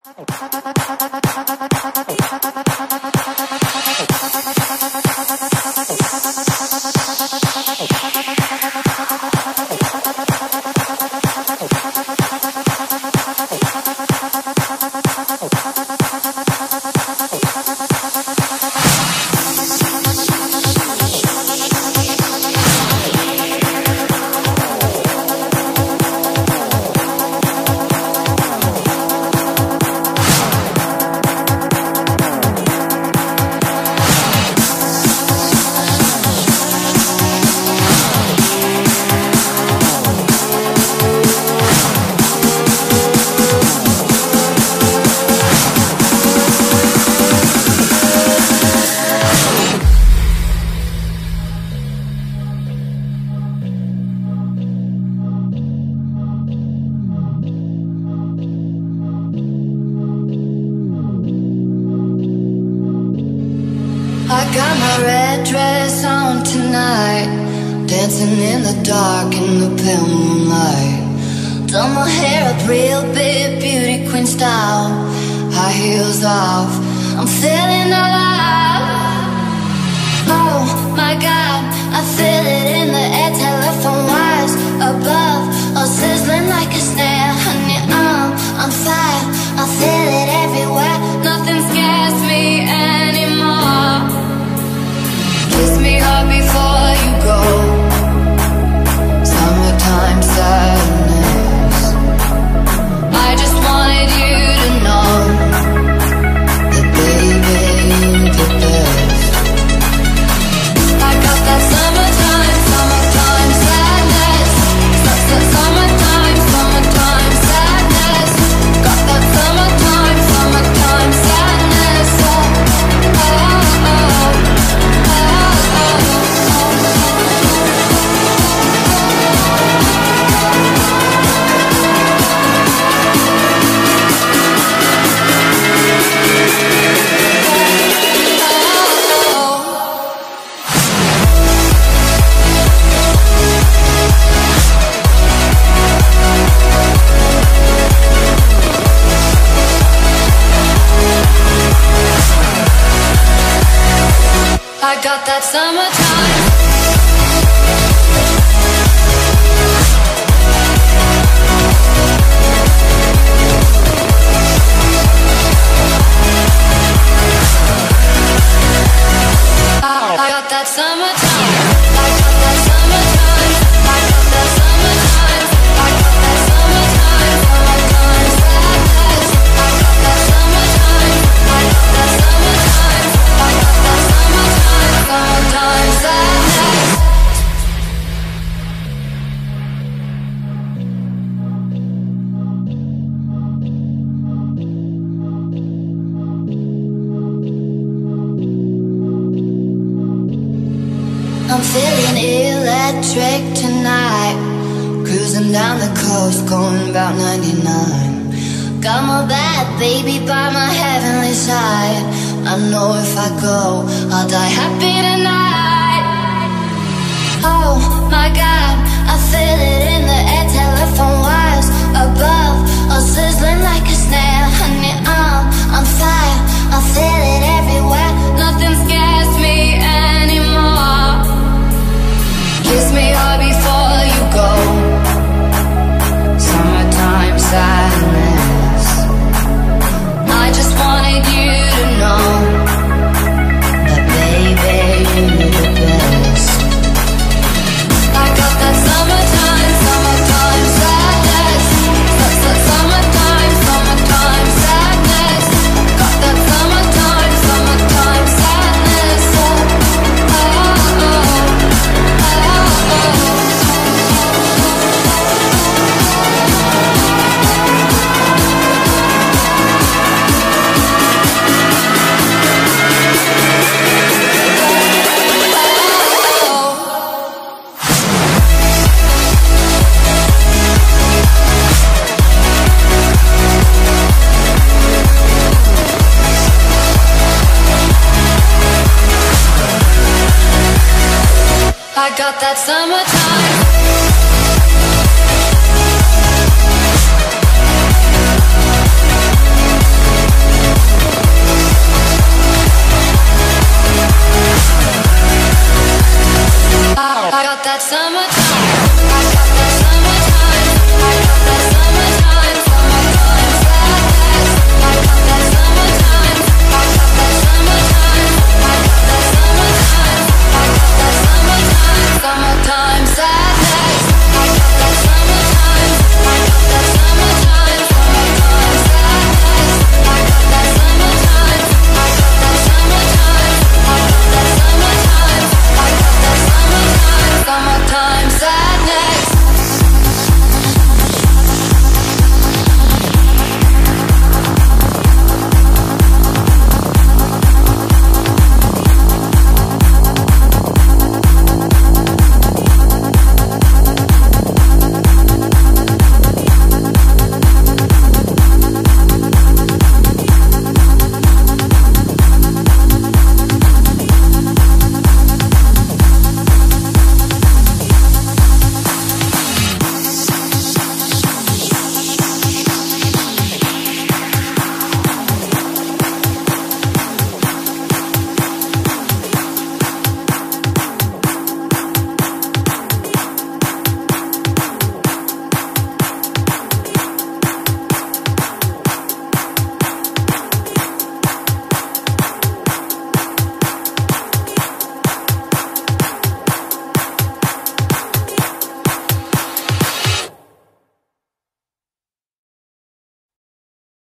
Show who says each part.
Speaker 1: I got my red dress on tonight, dancing in the dark in the pale moonlight. Done my hair up real big, beauty queen style, high heels off, I'm feeling alive. Oh my God, I feel it in the air, telephone wires above, all sizzling like a snare. Honey, I'm on fire, I feel it everywhere, nothing scares me anymore. Kiss me hard before you go, summertime sadness. I just wanted you to know that baby, you're the best. I got that summertime, summertime sadness. Summertime, summertime sadness. Got that summertime, summertime sadness. Oh, oh, oh. I got that summertime. I got that summertime. I got that summertime. I got that summertime. I got that summertime. Summertime sadness. I got that summertime. I got that summertime. I got that summertime. Summertime sadness. I'm feeling electric tonight, cruising down the coast, going about 99. Got my bad baby by my heavenly side. I know if I go, I'll die happy tonight. Oh my God, I feel it in the air, telephone wires above, all sizzling like a snare. Honey, I'm on fire, I feel it everywhere, nothing scares me anymore. Kiss me hard before you go, summertime sadness. I just wanted you to know that baby, you're the best. I got that summertime, summertime sadness. Summertime, summertime sadness. Got that summertime, summertime sadness. Oh, oh, oh. I got that summertime.